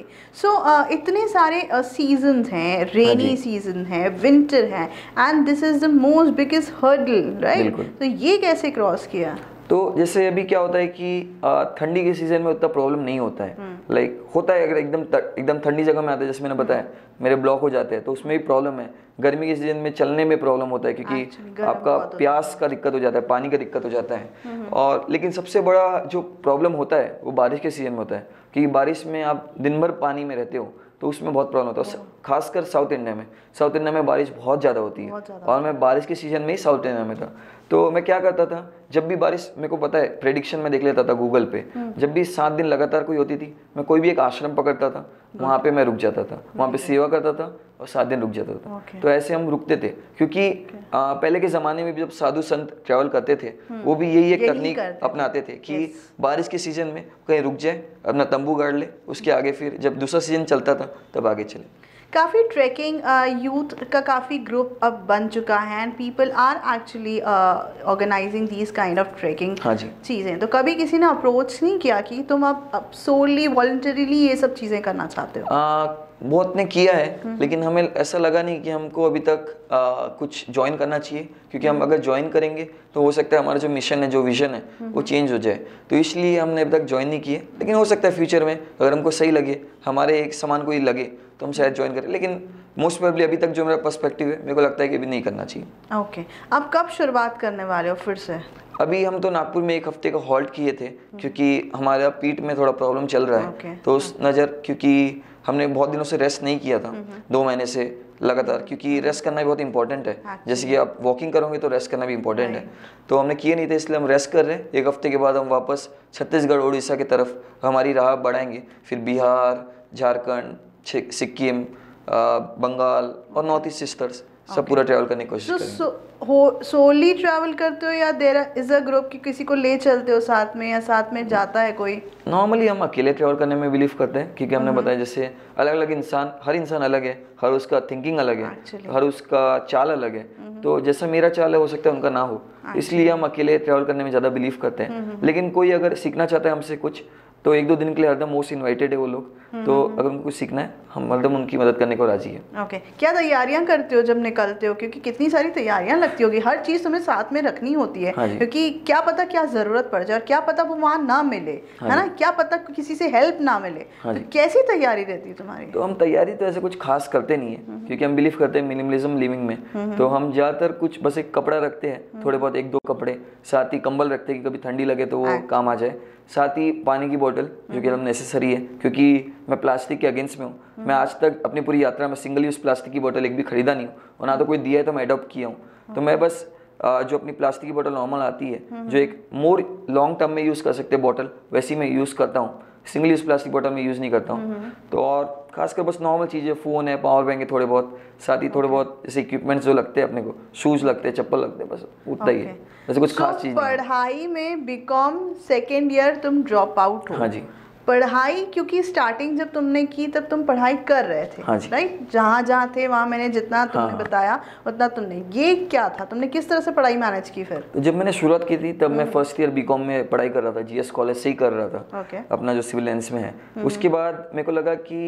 [SPEAKER 2] इतने सारे सीजन्स हैं, रेनी सीजन है, विंटर है, and this is the most biggest hurdle, right? तो ये कैसे क्रॉस किया?
[SPEAKER 3] तो जैसे अभी क्या होता है कि ठंडी के सीजन में उतना प्रॉब्लम नहीं होता है। लाइक होता है अगर एकदम ठंडी जगह में आते हैं, जैसे मैंने बताया मेरे ब्लॉक हो जाते हैं, तो उसमें भी प्रॉब्लम है। गर्मी के सीजन में चलने में प्रॉब्लम होता है, क्योंकि आपका प्यास का दिक्कत हो जाता है, पानी का दिक्कत हो जाता है। और लेकिन सबसे बड़ा जो प्रॉब्लम होता है वो बारिश के सीजन में होता है, क्योंकि बारिश में आप दिन भर पानी में रहते हो, तो उसमें बहुत प्रॉब्लम होता है। खासकर साउथ इंडिया में बारिश बहुत ज़्यादा होती है, और मैं बारिश के सीजन में ही साउथ इंडिया में था। तो मैं क्या करता था, जब भी बारिश, मेरे को पता है, प्रेडिक्शन में देख लेता था गूगल पे, जब भी 7 दिन लगातार कोई होती थी, मैं कोई भी एक आश्रम पकड़ता था, वहाँ पे मैं रुक जाता था, वहाँ पे सेवा करता था और 7 दिन रुक जाता था। तो ऐसे हम रुकते थे, क्योंकि पहले के ज़माने में भी जब साधु संत ट्रैवल करते थे, वो भी यही एक तकनीक अपनाते थे कि बारिश के सीजन में कहीं रुक जाए, अपना तंबू गाड़ ले, उसके आगे फिर जब दूसरा सीजन चलता था तब आगे चले।
[SPEAKER 2] काफ़ी ट्रैकिंग यूथ का काफ़ी ग्रुप अब बन चुका है, and people are actually organising these kind of trekking चीज़ें। तो कभी किसी ने अप्रोच नहीं किया कि तुम अब सोली वॉलंटरीली ये सब चीज़ें करना चाहते हो?
[SPEAKER 3] बहुत ने किया है, लेकिन हमें ऐसा लगा नहीं कि हमको अभी तक कुछ ज्वाइन करना चाहिए, क्योंकि हम अगर ज्वाइन करेंगे तो हो सकता है हमारा जो मिशन है, जो विजन है, वो चेंज हो जाए। तो इसलिए हमने अभी तक ज्वाइन नहीं किए, लेकिन हो सकता है फ्यूचर में अगर हमको सही लगे, हमारे एक समान कोई लगे, तो हम शायद ज्वाइन करें। लेकिन मोस्ट प्रोबेबली अभी तक जो मेरा पर्सपेक्टिव है, मेरे को लगता है कि अभी नहीं करना चाहिए।
[SPEAKER 2] ओके, अब कब शुरुआत करने वाले हो फिर से?
[SPEAKER 3] अभी हम तो नागपुर में 1 हफ्ते का हॉल्ट किए थे, क्योंकि हमारा पीठ में थोड़ा प्रॉब्लम चल रहा है। तो उस नज़र, क्योंकि हमने बहुत दिनों से रेस्ट नहीं किया था, 2 महीने से, लगातार, क्योंकि रेस्ट करना भी बहुत इंपॉर्टेंट है। जैसे कि आप वॉकिंग करोगे तो रेस्ट करना भी इंपॉर्टेंट है। तो हमने किए नहीं थे, इसलिए हम रेस्ट कर रहे हैं। 1 हफ्ते के बाद हम वापस छत्तीसगढ़ उड़ीसा की तरफ हमारी राह बढ़ाएंगे, फिर बिहार, झारखंड, सिक्किम, बंगाल और नॉर्थ ईस्ट सिस्टर्स सब पूरा ट्रैवल करने की कोशिश करेंगे।
[SPEAKER 2] सोली ट्रैवल करते हो या देयर इज अ ग्रुप कि किसी को ले चलते हो साथ में, या साथ में जाता है कोई?
[SPEAKER 3] नॉर्मली हम अकेले ट्रैवल करने में बिलीव करते हैं, क्योंकि हमने बताया जैसे अलग अलग इंसान, हर इंसान अलग है, हर उसका थिंकिंग अलग है, हर उसका चाल अलग है। तो जैसा मेरा चाल है हो सकता है उनका ना हो, इसलिए हम अकेले ट्रैवल करने में ज़्यादा बिलीव करते हैं। लेकिन कोई अगर सीखना चाहता है हमसे कुछ, तो 1-2 दिन के लिए हरदम मोस्ट इनवाइटेड है वो लोग। तो अगर उनको कुछ सीखना है, हम हरदम उनकी मदद करने को राजी है।
[SPEAKER 2] ओके, क्या तैयारियां करते हो जब निकलते हो? क्योंकि कितनी सारी तैयारियां लगती होगी, हर चीज़ तुम्हें साथ में रखनी होती है। क्योंकि क्या पता क्या ज़रूरत पड़ जाए, और क्या पता वो वहाँ ना मिले, है ना, क्या पता किसी से हेल्प ना मिले। तो कैसी तैयारी रहती है तुम्हारी?
[SPEAKER 3] तो हम तैयारी तो ऐसे कुछ खास करते नहीं है, क्योंकि हम बिलीव करते हैं मिनिमलिज्म लिविंग में। तो हम ज़्यादातर कुछ बस एक कपड़ा रखते हैं, थोड़े बहुत 1-2 कपड़े, साथ ही कंबल रखते हैं कि कभी ठंडी लगे तो वो काम आ जाए, साथ ही पानी की बोतल जो कि एकदम नेसेसरी है, क्योंकि मैं प्लास्टिक के अगेंस्ट में हूँ। मैं आज तक अपनी पूरी यात्रा में सिंगल यूज़ प्लास्टिक की बोतल एक भी खरीदा नहीं हूँ, और ना तो कोई दिया है तो मैं अडॉप्ट किया हूँ। तो मैं बस जो अपनी प्लास्टिक की बोतल नॉर्मल आती है, जो एक मोर लॉन्ग टर्म में यूज़ कर सकते हैं बोतल, वैसी मैं यूज़ करता हूँ। सिंगल यूज़ प्लास्टिक बोतल में यूज़ नहीं करता हूँ। तो और खासकर बस नॉर्मल चीज़ें, फ़ोन है, पावर बैंक है थोड़े बहुत, साथ ही थोड़े बहुत जैसे इक्विपमेंट्स जो लगते हैं अपने को, शूज़ लगते हैं, चप्पल लगते हैं, बस उतना ही है, वैसे कुछ खास चीज़ नहीं।
[SPEAKER 2] पढ़ाई में बीकॉम सेकेंड ईयर तुम ड्रॉप आउट हो?
[SPEAKER 3] हाँ जी।
[SPEAKER 2] पढ़ाई, क्योंकि स्टार्टिंग जब तुमने की तब तुम पढ़ाई कर रहे थे, राइट? जहाँ थे वहाँ मैंने जितना तुमने बताया उतना तुमने, ये क्या था, तुमने किस तरह से पढ़ाई मैनेज की फिर?
[SPEAKER 3] तो जब मैंने शुरुआत की थी तब मैं फर्स्ट ईयर बीकॉम में पढ़ाई कर रहा था, जीएस कॉलेज से ही कर रहा था, अपना जो सिविल लाइंस में है। उसके बाद मेरे को लगा कि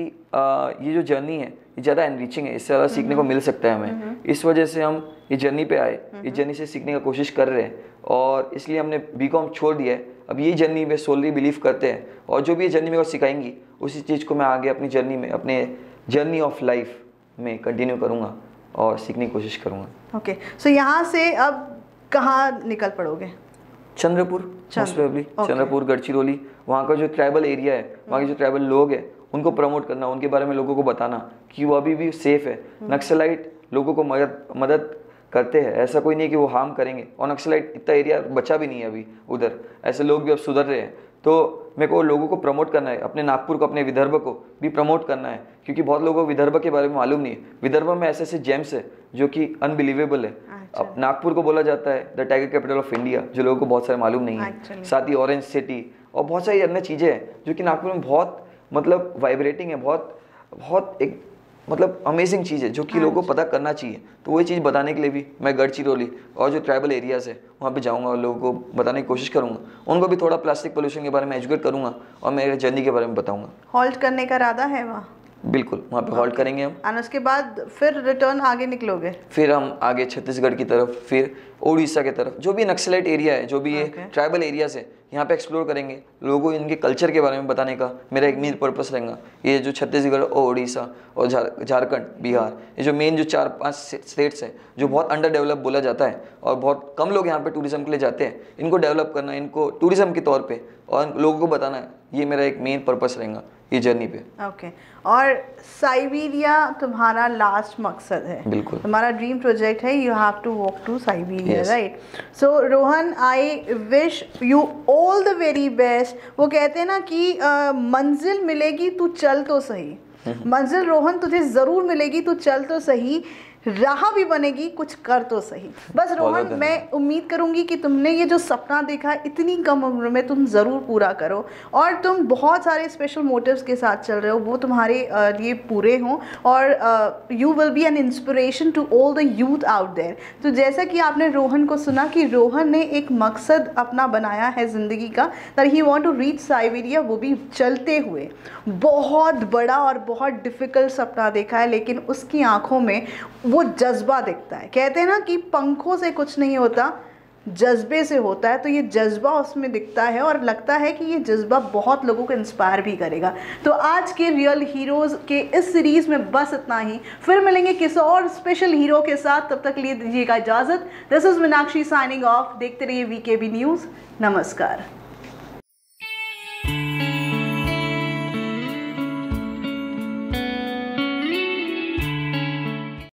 [SPEAKER 3] ये जो जर्नी है ये ज़्यादा एनरिचिंग है, इससे ज़्यादा सीखने को मिल सकता है हमें। इस वजह से हम ये जर्नी पे आए, इस जर्नी से सीखने की कोशिश कर रहे हैं, और इसलिए हमने बीकॉम छोड़ दिया है। अब ये जर्नी में सोलली बिलीव करते हैं, और जो भी ये जर्नी मेरे को सिखाएंगी उसी चीज़ को मैं आगे अपनी जर्नी में, अपने जर्नी ऑफ लाइफ में कंटिन्यू करूँगा और सीखने की कोशिश करूँगा।
[SPEAKER 2] ओके, सो यहाँ से अब कहाँ निकल पड़ोगे?
[SPEAKER 3] चंद्रपुर, मोस्ट प्रोबेबली चंद्रपुर, गढ़चिरौली, वहाँ का जो ट्राइबल एरिया है, वहाँ के जो ट्राइबल लोग हैं उनको प्रमोट करना, उनके बारे में लोगों को बताना कि वो अभी भी सेफ है। नक्सलाइट लोगों को मदद करते हैं, ऐसा कोई नहीं है कि वो हार्म करेंगे, और नक्सलाइट इतना एरिया बचा भी नहीं है अभी उधर, ऐसे लोग भी अब सुधर रहे हैं। तो मेरे को लोगों को प्रमोट करना है, अपने नागपुर को, अपने विदर्भ को भी प्रमोट करना है, क्योंकि बहुत लोगों को विदर्भ के बारे में मालूम नहीं है। विदर्भ में ऐसे ऐसे जेम्स है जो कि अनबिलीवेबल है। अब नागपुर को बोला जाता है the tiger capital of India, जो लोगों को बहुत सारे मालूम नहीं है। साथ ही ऑरेंज सिटी और बहुत सारी अन्य चीज़ें हैं जो कि नागपुर में बहुत मतलब वाइब्रेटिंग है, बहुत एक मतलब अमेजिंग चीज़ है जो कि लोगों को पता करना चाहिए। तो वही चीज़ बताने के लिए भी मैं गढ़चिरौली और जो ट्राइबल एरियाज़ है वहाँ पे जाऊँगा और लोगों को बताने की कोशिश करूँगा, उनको भी थोड़ा प्लास्टिक पोल्यूशन के बारे में एजुकेट करूँगा और मेरे जर्नी के बारे में बताऊँगा।
[SPEAKER 2] हॉल्ट करने का इरादा है वहाँ? बिल्कुल,
[SPEAKER 3] वहाँ पे हॉल्ट करेंगे हम,
[SPEAKER 2] और उसके बाद फिर रिटर्न आगे निकलोगे?
[SPEAKER 3] फिर हम आगे छत्तीसगढ़ की तरफ, फिर उड़ीसा की तरफ, जो भी नक्सलाइट एरिया है, जो भी ये ट्राइबल एरियाज है, यहाँ पे एक्सप्लोर करेंगे, लोगों को इनके कल्चर के बारे में बताने का मेरा एक मेन पर्पस रहेगा। ये जो छत्तीसगढ़ और उड़ीसा और झारखंड, बिहार, ये जो मेन जो 4-5 स्टेट्स हैं जो बहुत अंडर डेवलप बोला जाता है और बहुत कम लोग यहाँ पे टूरिज्म के लिए जाते हैं, इनको डेवलप करना, इनको टूरिज्म के तौर पे और लोगों को बताना है, ये मेरा एक मेन पर्पस रहेगा ये जर्नी पे।
[SPEAKER 2] ओके, और साइबेरिया तुम्हारा लास्ट मकसद है?
[SPEAKER 3] बिल्कुल,
[SPEAKER 2] तुम्हारा ड्रीम प्रोजेक्ट है, you have to walk to Siberia, right? So Rohan, I wish you all the very best. वो कहते हैं ना कि मंजिल मिलेगी तू चल तो सही, मंजिल रोहन तुझे ज़रूर मिलेगी, तू चल तो सही, राह भी बनेगी, कुछ कर तो सही। बस रोहन, मैं उम्मीद करूंगी कि तुमने ये जो सपना देखा इतनी कम उम्र में तुम ज़रूर पूरा करो, और तुम बहुत सारे स्पेशल मोटिव्स के साथ चल रहे हो, वो तुम्हारे लिए पूरे हों, और you will be an inspiration to all the youth out there. तो जैसा कि आपने रोहन को सुना कि रोहन ने एक मकसद अपना बनाया है ज़िंदगी का, that he want to reach Siberia, वो भी चलते हुए। बहुत बड़ा और बहुत डिफ़िकल्ट सपना देखा है, लेकिन उसकी आंखों में वो जज्बा दिखता है। कहते हैं ना कि पंखों से कुछ नहीं होता, जज्बे से होता है। तो ये जज्बा उसमें दिखता है, और लगता है कि ये जज्बा बहुत लोगों को इंस्पायर भी करेगा। तो आज के रियल हीरोज़ के इस सीरीज़ में बस इतना ही, फिर मिलेंगे किसी और स्पेशल हीरो के साथ। तब तक लिए दीजिएगा इजाज़त। This is Meenakshi signing off. देखते रहिए वीकेबी न्यूज़। नमस्कार।